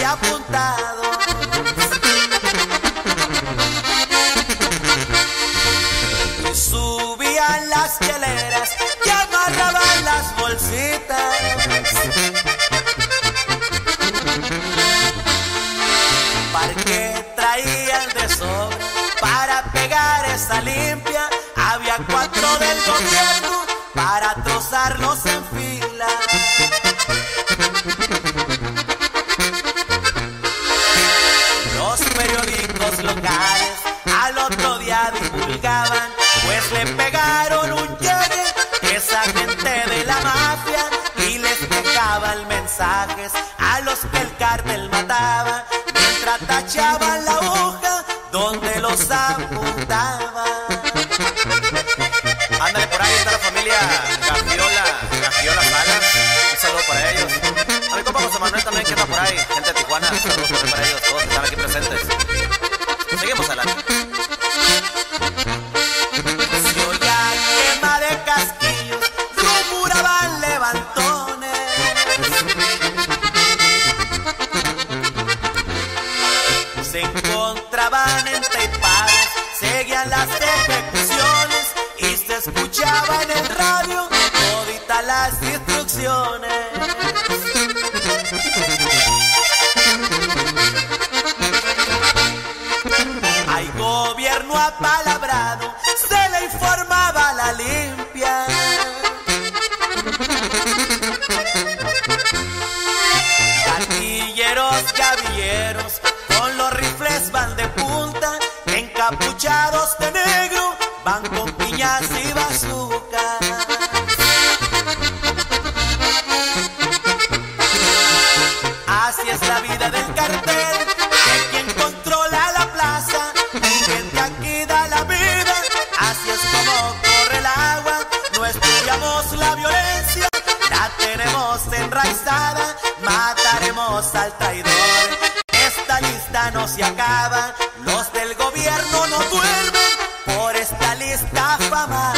apuntados. Y subían las hieleras y amarraban las bolsitas. Porque traían de sobra para pegar esa limpia. Había 4 del gobierno para trozarlos en fila. Los periódicos locales al otro día divulgaban, pues le pegaron un llegue esa gente de la mafia y les dejaban mensajes a los que el cártel mataba, mientras tachaban la hoja donde los apuntaba. Ándale, por ahí está la familia Gagiola Salas. Un saludo para ellos. A mi compa José Manuel también que anda por ahí. Gente de Tijuana, saludos también para ellos. Todos están aquí presentes. Seguimos adelante. Se oía quema de casquillos, murmuraban levantones. Se encontraban enteipados, seguían las ejecuciones y se escuchaba en el radio toditas las instrucciones. Hay gobierno apalabrado, se le informaba a la limpia. Gatilleros, gavilleros, con los rifles van de punta, encapuchados de negro, van con piñas y bazucas. Así es la vida del cartel, de quien controla la plaza, y quien de aquí da la vida. Así es como corre el agua, no estudiamos la violencia, la tenemos enraizada, mataremos al traidor. Esta lista no se acaba, los del gobierno no duermen por esta lista afamada.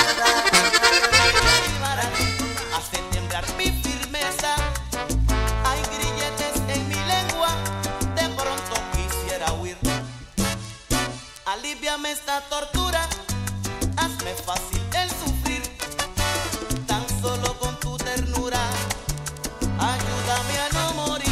Hace temblar mi firmeza, hay grilletes en mi lengua, de pronto quisiera huir. Aliviame esta tortura, hazme fácil el sufrir, tan solo con tu ternura, ayúdame a no morir.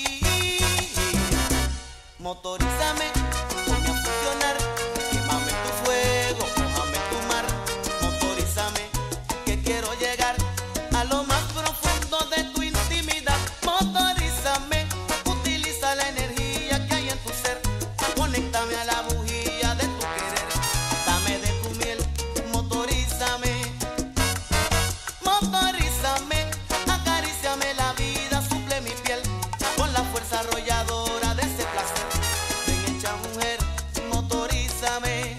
Motorízame, ponme a funcionar, quémame tu fuego, mojame tu mar. Motorízame, que quiero llegar a lo más profundo de tu intimidad. Motorízame, utiliza la energía que hay en tu ser, conéctame a la bujía de tu querer. Dame de tu miel, motorízame. Motorízame, acaríciame la vida, suple mi piel con la fuerza arrolladora de ese placer. Ven hecha mujer, motorízame.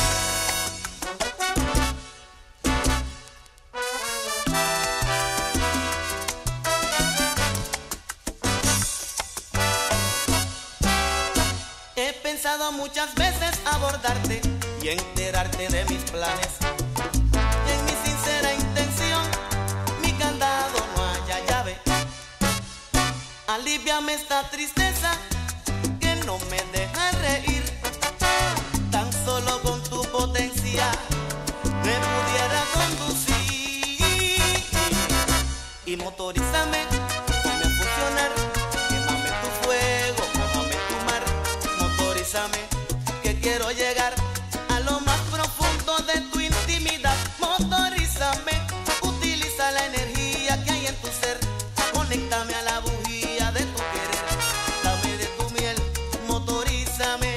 He pensado muchas veces abordarte y enterarte de mis planes. En mi sincera intención, mi candado no haya llave. Aliviame esta tristeza que no me deja reír. Tan solo con tu potencia me pudiera conducir. Y motorízame, ponme a funcionar, quémame tu fuego, mojame tu mar. Motorízame, que quiero llegar a lo más profundo de tu intimidad. Motorízame, utiliza la energía que hay en tu ser, conéctame a la bujía de tu querer. Dame de tu miel, motorízame.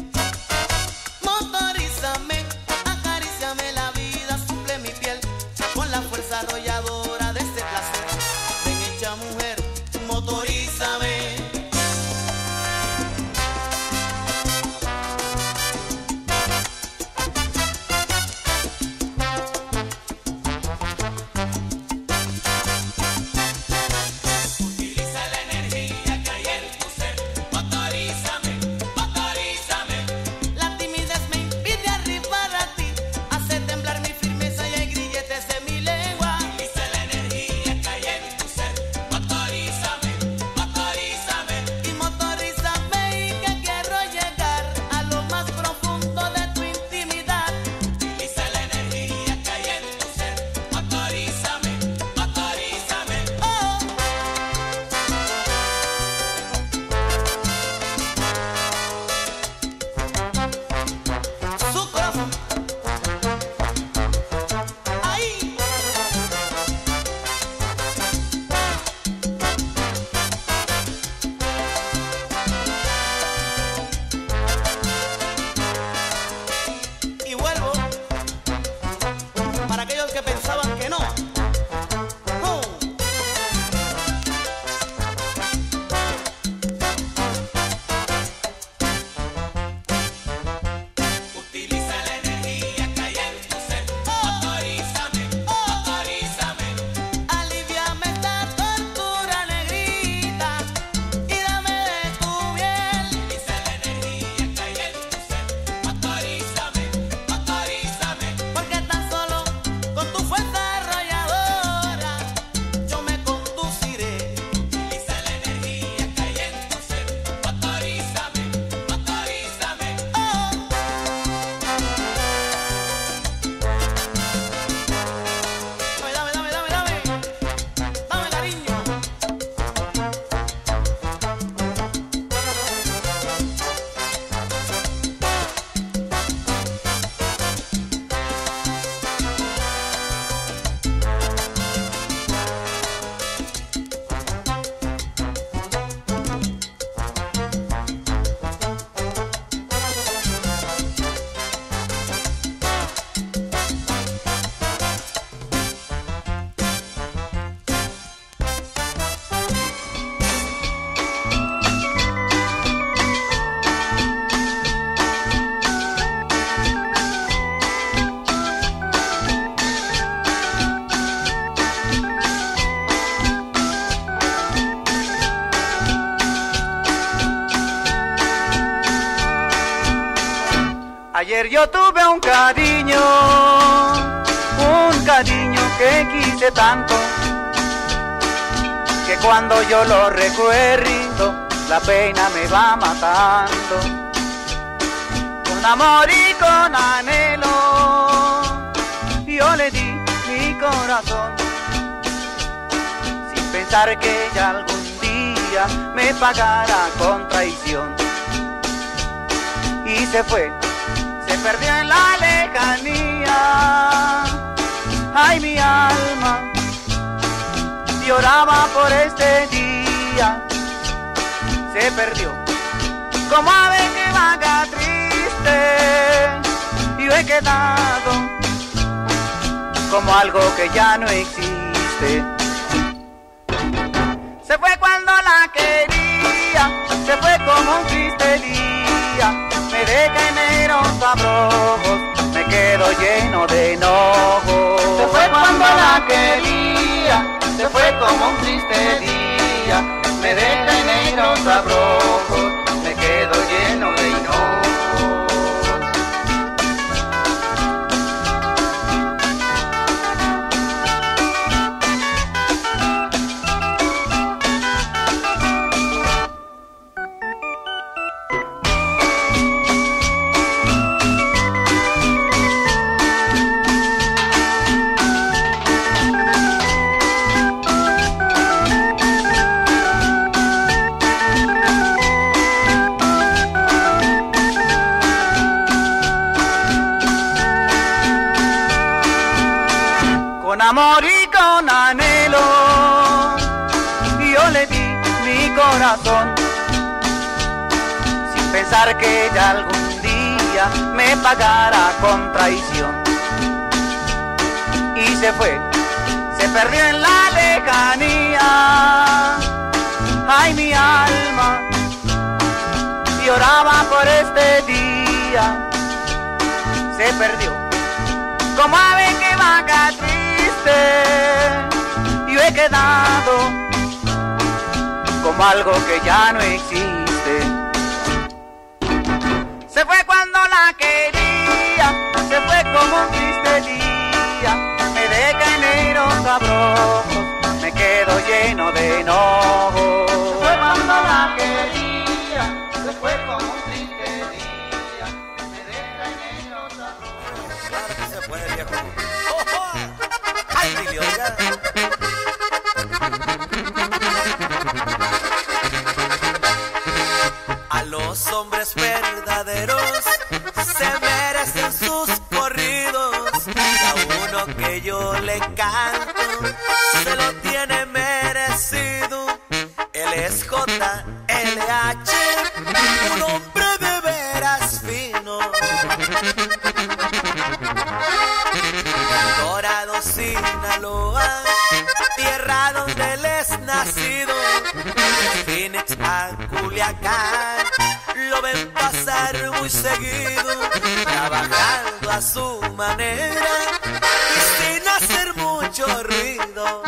Motorízame, acaríciame la vida, suple mi piel con la fuerza arrolladora de ese placer. Ven hecha mujer, motorízame. Ayer yo tuve un cariño que quise tanto, que cuando yo lo recuerdo, la pena me va matando. Con amor y con anhelo, yo le di mi corazón, sin pensar que ella algún día me pagara con traición. Y se fue, se perdió en la lejanía. Ay, mi alma lloraba por este día. Se perdió como ave que vaga triste. Yo he quedado como algo que ya no existe. Se fue cuando la quería, se fue como un triste día. Me deja enteros abrojos, me quedo lleno de enojo. Se fue cuando la quería, se fue como un triste día. Me deja enteros abrojos, me quedo lleno de enojo. Con amor y con anhelo, yo le di mi corazón, sin pensar que ella algún día me pagara con traición. Y se fue, se perdió en la lejanía. Ay, mi alma lloraba por este día. Se perdió como ave que vaga triste. Yo he quedado como algo que ya no existe. Se fue cuando la quería, se fue como un triste día. Me deja enteros abrojos, me quedo lleno de enojo. Se fue cuando la quería, se fue como un triste día. Me deja enteros abrojos. Claro que se puede, viejo. ¡Ay, oiga! A los hombres verdaderos se merecen sus corridos, y a uno que yo le canto se lo tiene merecido. Él es JLH, un hombre de veras fino. Dorado, Sinaloa, tierra donde él es nacido. De Phoenix a Culiacán lo ven pasar muy seguido, trabajando a su manera y sin hacer mucho ruido.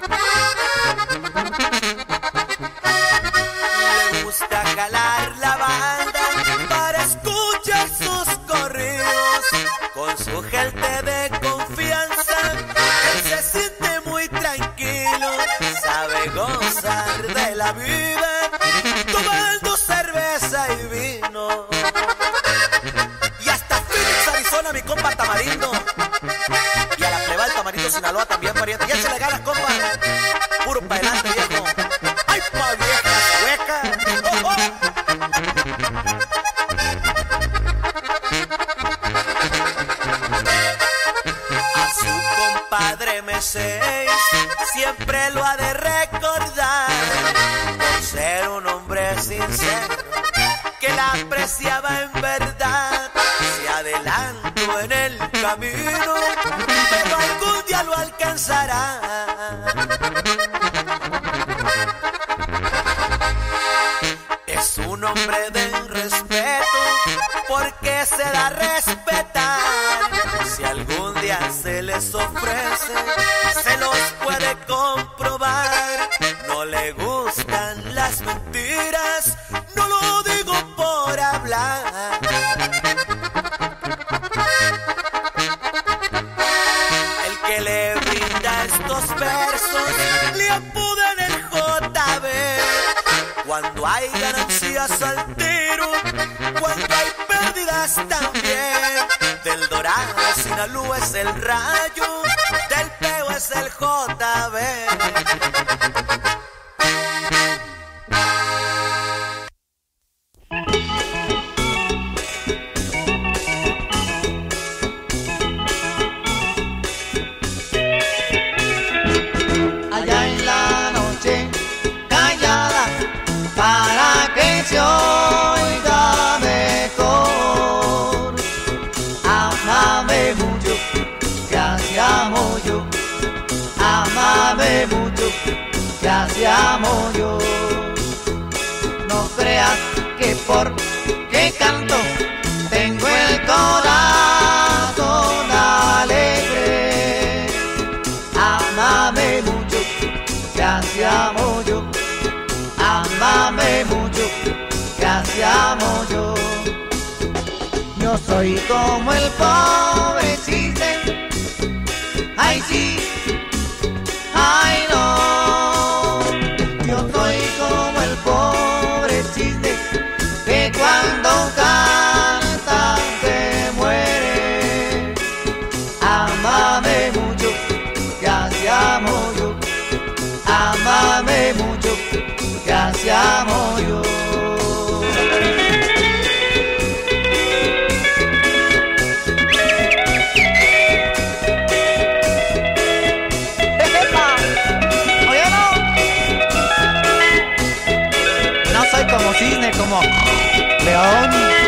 Le gusta jalar la banda para escuchar sus corridos. Con su gente de confianza él se siente muy tranquilo. Sabe gozar de la vida tomando cerveza y vino. Y hasta Phoenix, Arizona, mi compa Tamarindo. Y a la pleba del Tamarindo, Sinaloa también, pariente. Ya se le ganas, compa. Puro pa' adelante, viejo. ¡Ay, pa' vieja hueca! ¡Oh, oh! Padre M6 siempre lo ha de recordar por ser un hombre sincero que la apreciaba en verdad. Se adelantó en el camino, pero algún día lo alcanzará. Es un hombre de respeto porque se da a respetar. Si algún día se les ofrece, se los puede comprobar. No le gustan las mentiras, no lo digo por hablar. Cuando hay ganancias al tiro, cuando hay pérdidas también. Del Dorado Sinaloa es el Rayo, del Peo es el JB. Allá en la noche callada, para que se oiga mejor. Ámame mucho, que así amo yo. Ámame mucho, que así amo yo. No creas que porque canto tengo el corazón alegre. Ámame mucho, que así amo yo. Ámame mucho, que así amo yo. Yo soy como el pobre cisne. Ay sí, ay no. Yo soy como el pobre cisne que cuando canta se muere. Ámame mucho, que así amo yo. Ámame mucho, que así amo yo. Oye, no soy como cisne, como león.